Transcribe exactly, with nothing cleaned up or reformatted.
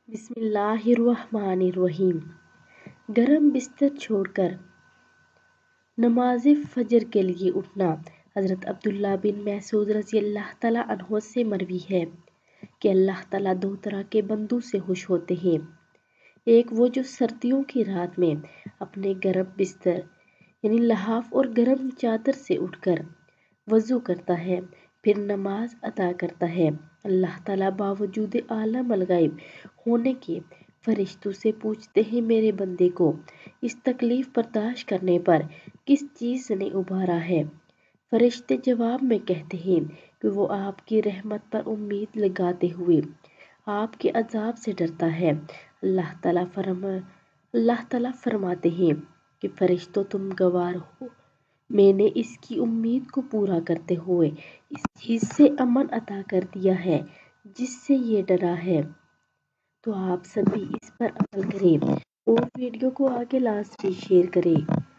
بسم اللہ الرحمن الرحیم۔ گرم بستر چھوڑ کر نماز فجر کے لیے اٹھنا۔ حضرت عبداللہ بن مسعود رضی اللہ تعالیٰ عنہ سے مروی ہے کہ اللہ تعالیٰ دو طرح کے بندوں سے خوش ہوتے ہیں۔ ایک وہ جو سردیوں کی رات میں اپنے گرم بستر یعنی لحاف اور گرم چادر سے اٹھ کر وضو کرتا ہے، پھر نماز ادا کرتا ہے۔ اللہ تعالیٰ باوجود عالم الغیب ہونے کے فرشتوں سے پوچھتے ہیں، میرے بندے کو اس تکلیف برداشت کرنے پر کس چیز نے ابھارا ہے؟ فرشتے جواب میں کہتے ہیں کہ وہ آپ کی رحمت پر امید لگاتے ہوئے آپ کے عذاب سے ڈرتا ہے۔ اللہ تعالیٰ فرما اللہ تعالیٰ فرماتے ہیں کہ فرشتوں تم گوار ہو، میں نے اس کی امید کو پورا کرتے ہوئے اس چیز سے امن عطا کر دیا ہے جس سے یہ ڈرا ہے۔ تو آپ سبھی اس پر عمل کریں اور ویڈیو کو آگے لازمی شیئر کریں۔